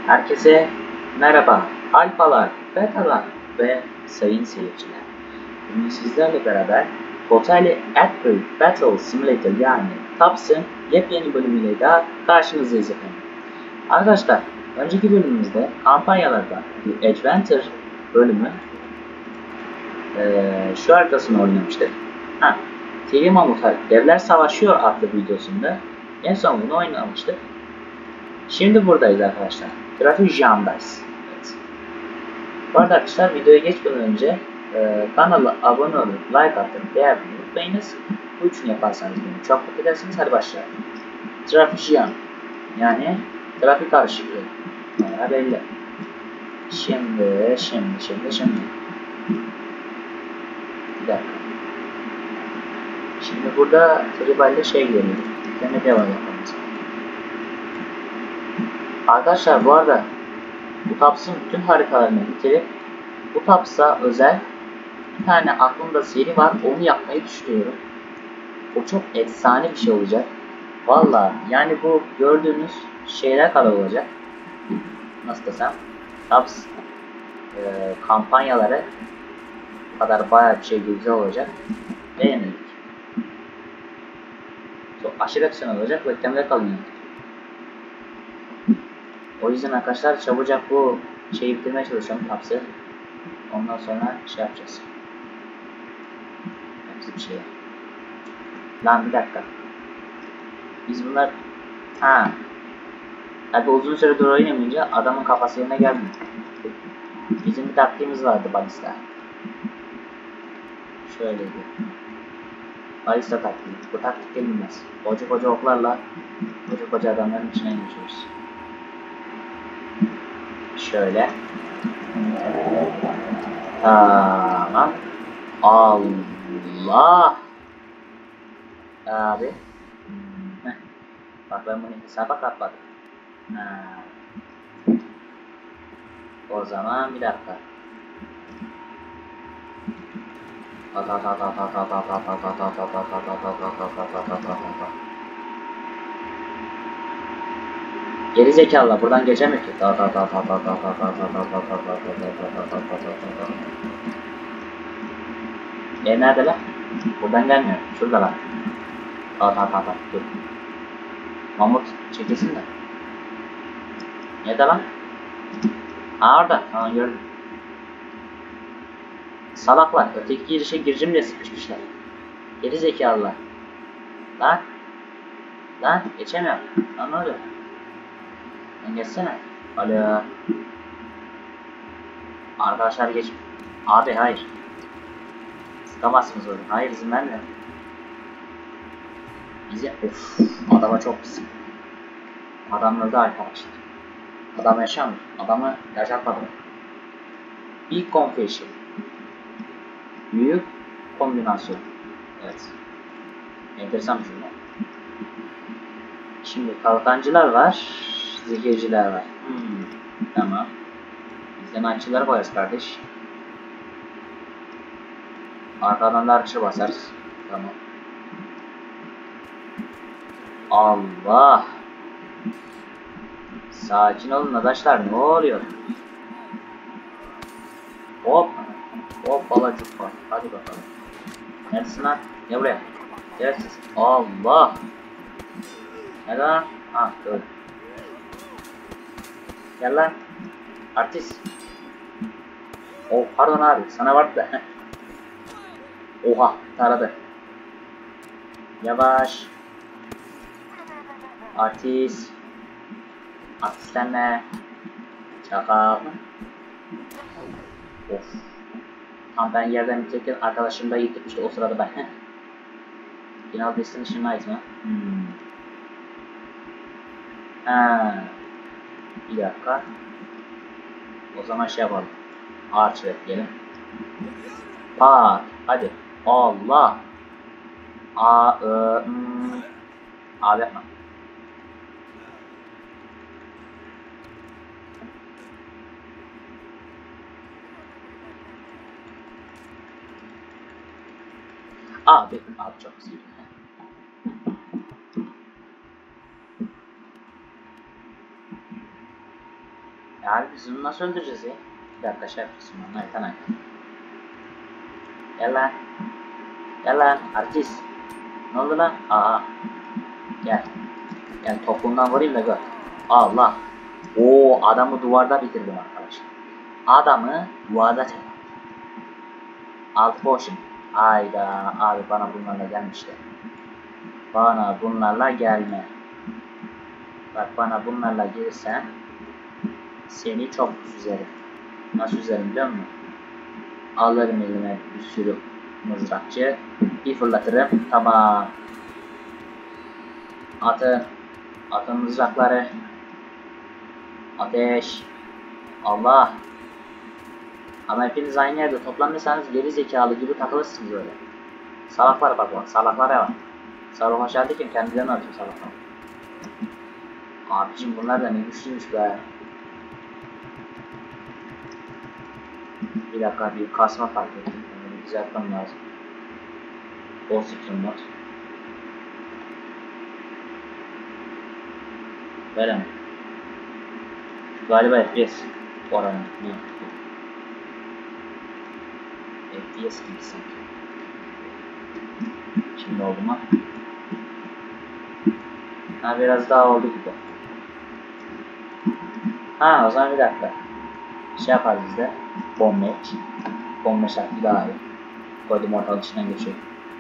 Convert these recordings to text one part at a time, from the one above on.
Herkese merhaba, alfalar, betalar ve sayın seyirciler. Bugün sizlerle beraber Total April Battle Simulator yani TAPS'ın yepyeni bölümüyle daha karşınızdayız efendim. Arkadaşlar, önceki bölümümüzde kampanyalarda The Adventure bölümü şu haritasını oynamıştık. TV Mamutlar Devler Savaşıyor adlı videosunda en son bunu oynamıştık. Şimdi buradayız arkadaşlar. Trafik Jam'dayız. Evet. Bu arada arkadaşlar videoya geçmeden önce kanala abone olup like atmayı, beğenmeyi unutmayınız. Bu üçünü yaparsanız beni çok mutlu edersiniz. Hadi başlayalım. Trafik Jam. Yani trafik karışıklığı. Bana belli. Şimdi. Bir dakika. Şimdi burada tribalde şey görüyoruz. Deme devam yapmamız. Arkadaşlar bu arada bu TAPS'ın bütün haritalarını bitirip bu TAPS'a özel bir tane aklımda seri var, onu yapmayı düşünüyorum. O çok efsane bir şey olacak. Vallahi yani bu gördüğünüz şeyler kadar olacak. Nasıl desem, TAPS kampanyaları kadar bayağı bir şey güzel olacak. Beğenildik. Çok aşırı efsane olacak. Beklemede kalın. O yüzden arkadaşlar çabucak bu şeyi bitirmeye çalışıyorum TAPS'ı. Ondan sonra şey yapacağız. Hepsi bir şey. Lan bir dakika. Biz bunlar... Tabi uzun süredir oynamayınca adamın kafası yerine gelmiyor. Bizim bir taktiğimiz vardı balista. Şöyleydi. Balista taktiği. Bu taktik denilmez. Koca oklarla koca adamların içine geçiyoruz. Şöyle. Tamam. Allah. Abi. Bak ben bunu hesaba katmadım. O zaman bir dakika. Geri zekalı buradan geçemiyor ki. Nerede lan? Buradan gelmiyor. Şurada lan. Dur. Mamut çekilsin de. Nerede lan? Orada. Gördüm. Salaklar. Öteki girişe gireceğim diye sıkışmışlar. Geri zekalılar. Lan geçemiyorum. Lan ne oluyor? Lan geçsene. Alo. Arkadaşlar geç. Abi hayır. Sıkamazsınız orada. Hayır izin vermiyorum. Bizi adama çok pis. Adam öldü arkadaşlar. Adam yaşamıyor. Adamı yaşatmadım. Big confession. Büyük kombinasyon. Evet. Enteresan bir cümle. Şimdi kalkancılar var. Zehirciler var. Tamam. Biz de maççıları koyarız kardeş. Arkadan da archer basarız. Tamam. Allah. Sakin olun arkadaşlar. Ne oluyor? Hop balacık var. Hadi bakalım. Neredesin lan? Ne buraya? Gereksiz. Allah. Nerede lan? Gördüm. Gel lan. Artist. Pardon abi. Sana vardı da. Oha. Taradı. Yavaş. Artist. Artistlenme. Çakal. Tam ben yerden bitirirken arkadaşım da yitmişti o sırada ben. Final Destination Night mı? Bir dakika. O zaman şey yapalım. Archer ekleyelim. Hadi. Allah. Abi yapma. Abi çok güzel. Ya biz bunu nasıl öldüreceğiz ya? Bir dakika şey yapacağız. Ayten. Gel lan. Gel lan artist. Ne oldu lan? Aa. Gel. Gel topuğundan vurayım da gör. Allah. Oo adamı duvarda bitirdim arkadaşlar. Adamı duvarda çektim. Alt boşum. Hayda abi bana bunlarla gelmişler. Bana bunlarla gelme. Bak bana bunlarla gelirsen seni çok üzerim. Nasıl üzerim biliyor musun? Alırım elime bir sürü mızrakçı. Bir fırlatırım. Tamam. Atın. Atın mızrakları. Ateş. Allah. Ama hepiniz aynı yerde toplanırsanız geri zekalı gibi takılırsınız öyle. Salaklara bak bak. Salaklara bak. Salak aşağıdayken kendilerini atıyor salaklar. Abicim bunlar da ne güçlüymüş be. Bir dakika bir kasma fark ettim. Yani düzeltmem lazım. Bol screen not. Veremem. Galiba FPS oranı. Ne? FPS gibi sanki. Şimdi oldu mu? Ha biraz daha oldu gibi. Ha o zaman bir dakika. Şey yaparız biz de. Bomb match. Bomb match hakkı daha iyi. Koydum ortalık içinden geçiyor.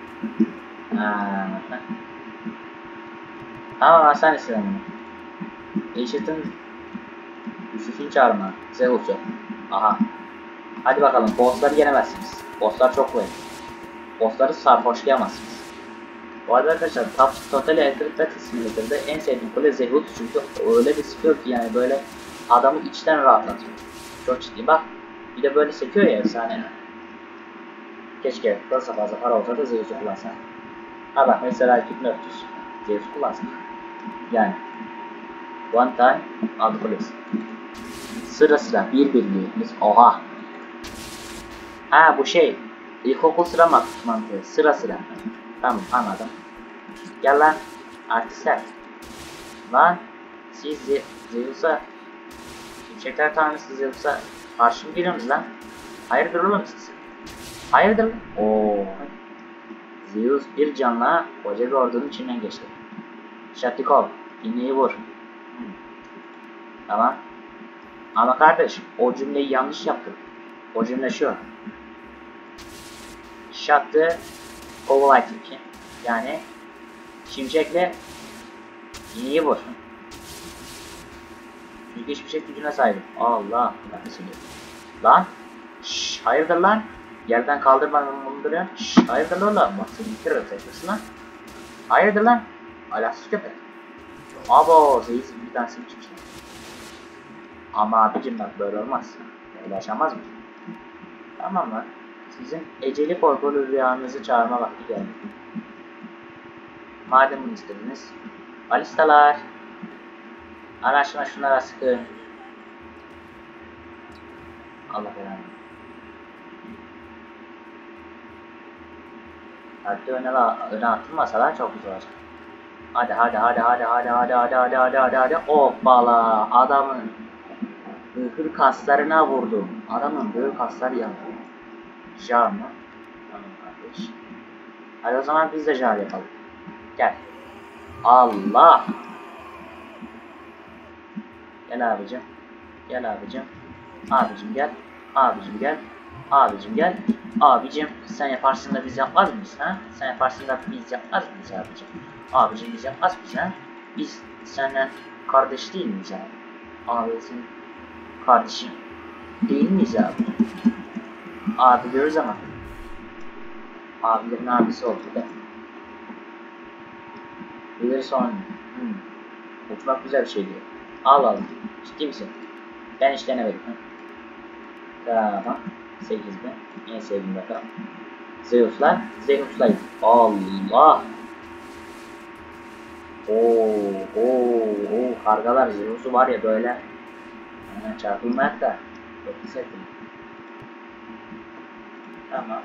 Tamam Hasan istedim bunu. Eşit'in Yusuf'un çağırma. Zeus'u. Aha. Hadi bakalım bossları yenemezsiniz. Bosslar çok kuvvetli. Bossları sarhoşlayamazsınız. Bu arada arkadaşlar Total Electric Battle Simulator'da en sevdiğim kule Zeus çünkü öyle bir sıkıyor ki yani böyle adamı içten rahatlatıyor. Çok ciddi bak. Bir de böyle sekiyor ya efsane. Keşke fazla para olsa da Zeus'u kullansa. Ha bak mesela Hypnotus. Zeus kullansın. Yani. One time aldı kulesi. Sıra sıra birbirimiz. Oha. Ha bu şey. İlkokul sıra mantığı. Sıra sıra. Tamam anladım. Gel lan. Artistler. Lan. Siz Zeus'a. Şimşekler tanrısı Zeus'a. Karşı mı geliyorsunuz lan? Hayırdır oğlum siz? Hayırdır? Oo. Zeus bir canla koca bir ordunun içinden geçti. Şatikov. İğneyi vur. Tamam. Ama kardeş o cümleyi yanlış yaptım. O cümle şu. Shut the lightning. Yani şimşekle iğneyi vur. Çünkü şimşek gücüne sahibim. Allah. Lan. Şşş, hayırdır lan? Yerden kaldırmadan bulunduruyor. Şşş, hayırdır lan? Bak seni bitiririm seçmesin lan. Hayırdır lan? Alaksız köpek. Abo Zeus bir tanesini çıkmış. Ama abicim bak böyle olmaz. Böyle yaşamaz mı? Tamam lan. Sizin eceli korkulu rüyanızı çağırma vakti geldi. Madem bunu istediniz. Balistalar. Araştırma şunlara sıkın. Allah belanı. Hatta öne atılmasalar çok güzel olacak. Hadi. Hoppala. Adamın böğür kaslarına vurdum. Adamın böğür kasları yandı. Jar mı? Tamam kardeş. Hadi o zaman biz de jar yapalım. Gel. Allah. Gel abicim. Gel abicim. Abicim gel. Abicim gel. Abicim gel. Abicim sen yaparsın da biz yapmaz mıyız ha? Sen yaparsın da biz yapmaz mıyız abicim? Abicim biz yapmaz mıyız ha? Biz senden kardeş değil miyiz abi? Abi senin kardeşim değil miyiz abi? Abi diyoruz ama abilerin abisi oldu da. Bilir sonra. Uçmak güzel bir şey diyor. Al. Ciddi misin? Ben hiç denemedim. Tamam. 8.000. En sevdiğim bakalım. Zeus'laydı. Allah. Oo. Kargalar Zeus'u var ya böyle. Çarpılmayak da. Çok hissettim. Tamam.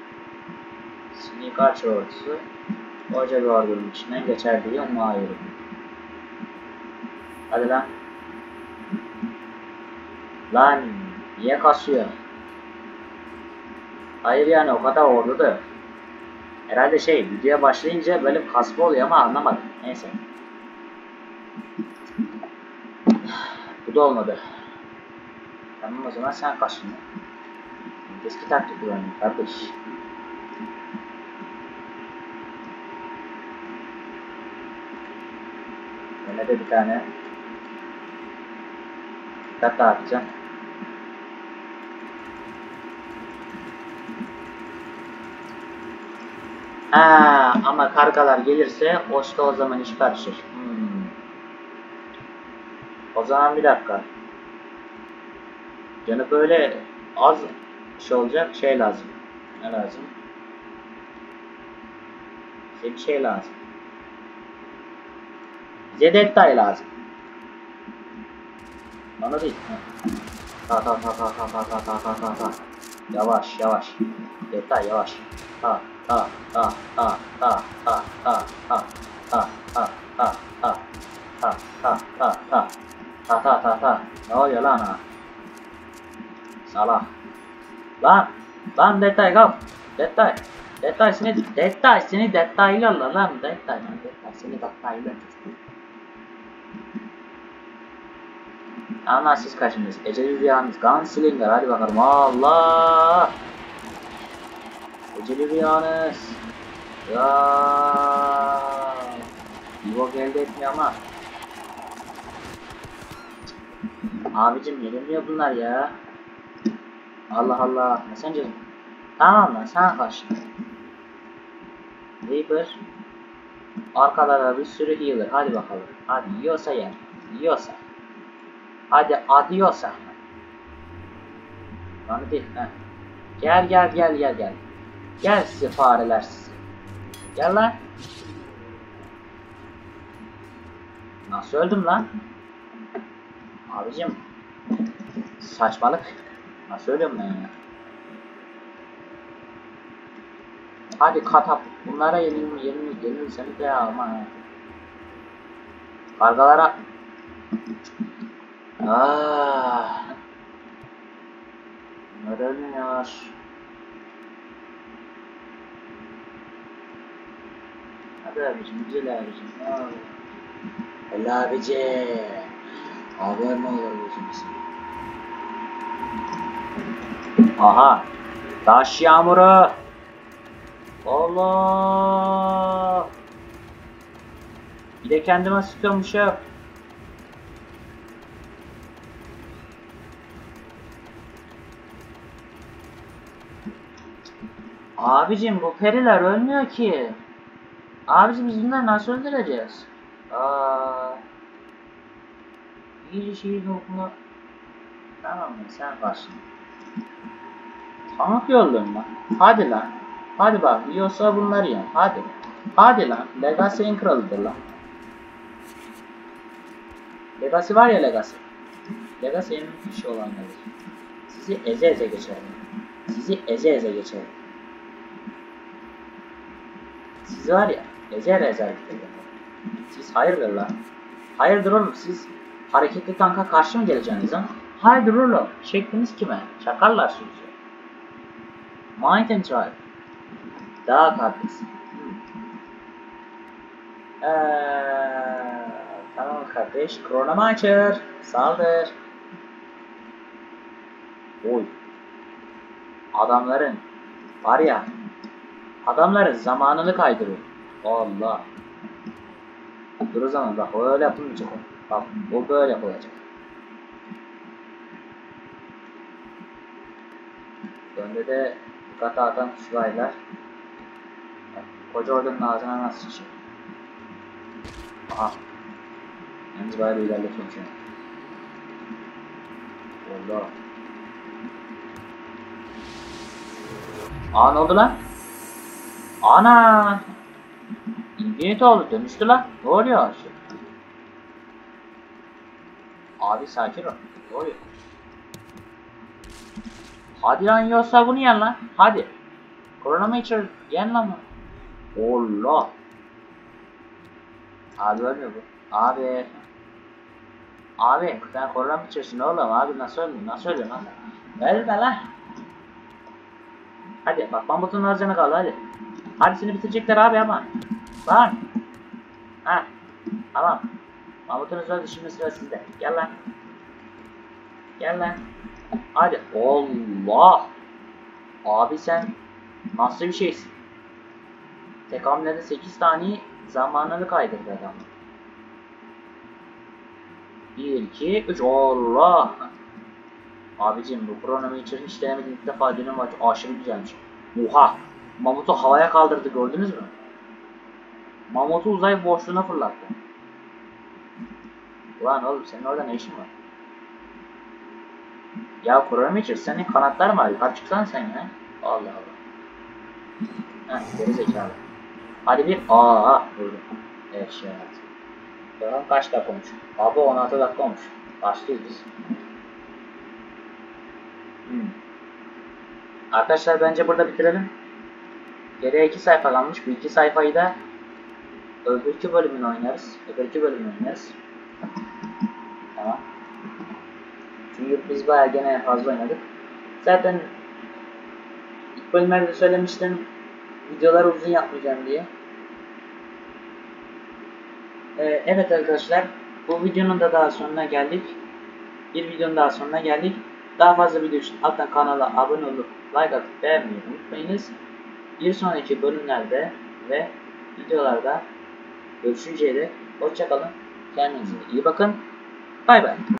Sneak Archer ordusu. Koca bir ordunun içinden geçer diye umuyorum. Hadi lan. Lan niye kasıyor? Hayır yani o kadar ordu da. Herhalde videoya başlayınca böyle kasma oluyor ama anlamadım. Neyse. Bu da olmadı. Tamam o zaman sen kaç şimdi. Eski taktik kullanayım kardeş. Yine de bir tane dikkat dağıtacağım. Ama kargalar gelirse o zaman iş karışır. O zaman bir dakika. Canı böyle az olacak lazım. Ne lazım? Bize bir şey lazım. Bize detay lazım. Bana değil. Ta. Yavaş. Detay yavaş. Ta. Ne oluyor lan ha? Salah. Lan detay kalk. Detay seni detaylarla lan detay seni detaylar. Ama siz kaçınız? Eceli rüyanız Gunslinger hadi bakalım Allah. Eceli rüyanız. Ya. Evo elde etmiyor ama. Abicim yenilmiyor bunlar ya. Allah Allah. Messenger. Tamam lan sen kaç. Reaper. Arkada da bir sürü healer. Hadi bakalım. Hadi yiyorsa yer. Yiyorsa. Hadi adiyorsa. Lan değil. Gel. Gel size fareler sizi. Gel lan. Nasıl öldüm lan? Abicim. Saçmalık. Nasıl ölüyorum ben ya? Hadi katap. Bunlara yenilseniz de ya ama. Kargalara. Bunlar ölmüyor. Hadi abicim, güzel abicim. Allah abicim. Haber mi olur gözümüzün? Aha. Taş yağmuru. Allah. Bir de kendime sıkıyormuşum. Abicim bu periler ölmüyor ki. Abicim biz bunları nasıl öldüreceğiz? İyice şehir okuma. Tamam mı? Sen başla. Tank yolluyorum lan. Hadi lan. Hadi bak. Yiyorsa bunları yiyin. Hadi. Hadi lan. Legacy'nin kralıdır lan. Legacy var ya Legacy. Legacy en büyük kişi olanlardır. Sizi eze geçerim. Geçerim. Siz var ya ezer giderim. Siz hayırdır lan. Hayırdır oğlum siz hareketli tanka karşı mı geleceksiniz ha? Hayırdır oğlum. Şekliniz kime? Çakarlar sizi. Mind and Drive. Daha kardeşim. Tamam kardeş. Chronomacher. Saldır. Oy. Adamların var ya. Adamların zamanını kaydırıyor. Allah. Dur o zaman bak o öyle yapılmayacak o. Bak o böyle yapılacak. Önde de dikkate atan tuşlaylar. Koca organın ağzına nasıl sıçıyor? Aha. Yalnız bayağı bir ilerletiyorum şu an. Allah. Ne oldu lan? Ana! Infinite oldu dönüştü lan. Ne oluyor? Abi sakin ol. Ne oluyor? Hadi lan yiyorsa bunu yen lan. Hadi. Chronometer yen lan mı? Allah. Abi ölmüyor bu. Abi. Abi sen korona mı içiyorsun oğlum? Abi nasıl ölüyorsun lan? Ölme lan. Hadi bak Mahmut'un az canı kaldı hadi. Hadi seni bitirecekler abi ama. Lan. Ha. Tamam. Mahmut'un özel şimdi sıra sizde. Gel lan. Gel lan. Hadi. Allah. Abi sen nasıl bir şeysin? Tek hamlede 8 tane zamanını kaydırdı adam. 1, 2, 3. Allah. Abicim bu kronomu hiç denemedim. İlk defa dönüm var. Aşırı güzelmiş. Oha. Mamut'u havaya kaldırdı gördünüz mü? Mamut'u uzay boşluğuna fırlattı. Ulan oğlum senin orada ne işin var? Ya Kronometer senin kanatlar mı var? Yukarı çıksana sen ya. Allah Allah. Heh geri zekalı. Hadi bir vurdum. Evet şey yaptım. Bakalım kaç dakika olmuş? Abi 16 dakika olmuş. Başlıyoruz biz. Arkadaşlar bence burada bitirelim. Geriye 2 sayfa kalmış. Bu 2 sayfayı da öbürkü bölümünü oynarız. Tamam. Çünkü biz bayağı gene fazla oynadık. Zaten ilk bölümlerde söylemiştim. Videoları uzun yapmayacağım diye. Evet arkadaşlar. Bu videonun da daha sonuna geldik. Bir videonun daha sonuna geldik. Daha fazla video için alttan kanala abone olup like atıp beğenmeyi unutmayınız. Bir sonraki bölümlerde ve videolarda görüşünceye dek hoşça kalın. Kendinize iyi bakın. Bay bay.